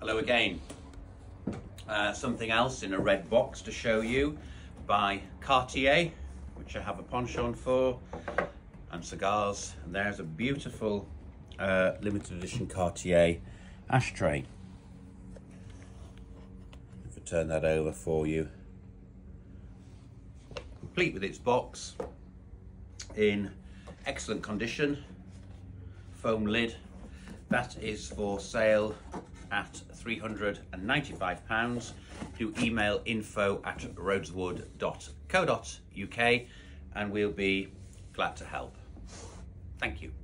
Hello again. Something else in a red box to show you by Cartier, which I have a penchant for, and cigars. And there's a beautiful limited edition Cartier ashtray. If I turn that over for you, complete with its box, in excellent condition, foam lid. That is for sale at £395. Do email info@rhodeswood.co.uk and we'll be glad to help. Thank you.